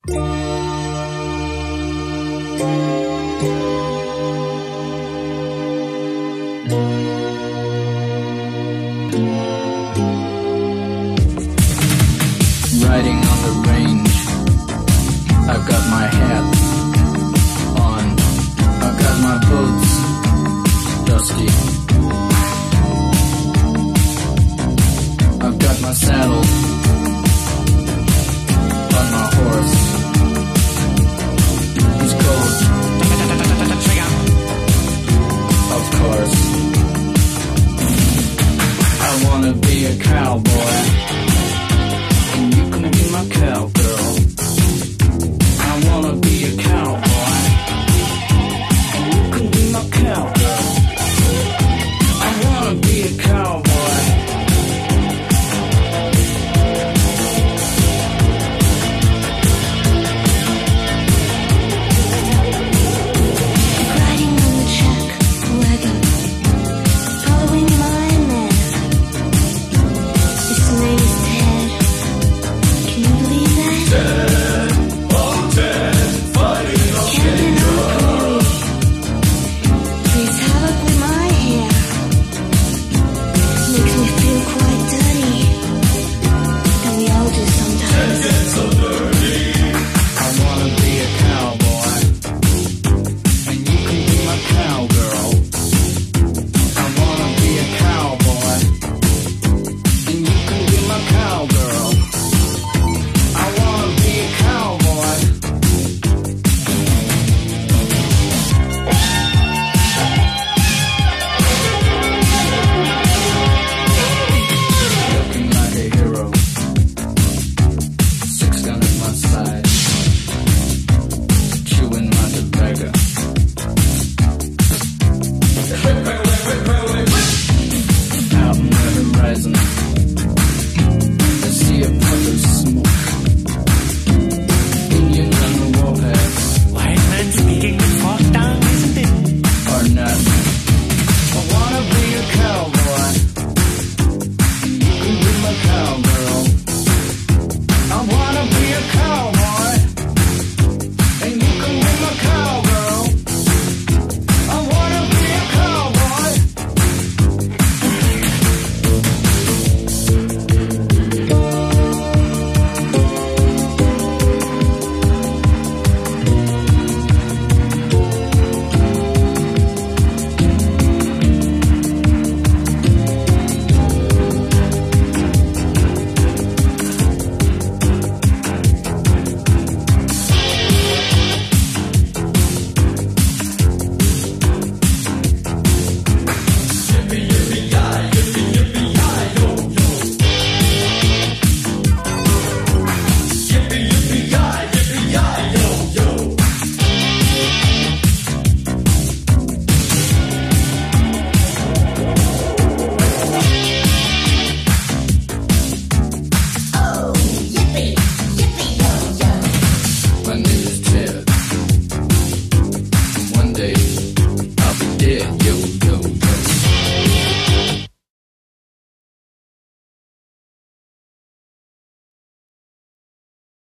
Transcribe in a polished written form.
Riding on the range, I've got my hat on, I've got my boots dusty, I've got my saddle on my horse, he's cold, of course, I wanna be a cowboy, and you can be my cowgirl. I wanna be a cowboy, and you can be my cowgirl. I wanna be a cowboy. Riding on the track wagon, following my man. His name is Ted. Can you believe that? Ted, oh Ted, fighting on Camping on the prairie. Plays havoc with my hair. Makes me feel quite dirty. And we all do sometimes. gets so dirty. I wanna be a cowboy, and you can be my cowgirl. I wanna be a cowboy, and you can be my cowgirl. I wanna be a cowboy. Looking like a hero, 6 gun at my side.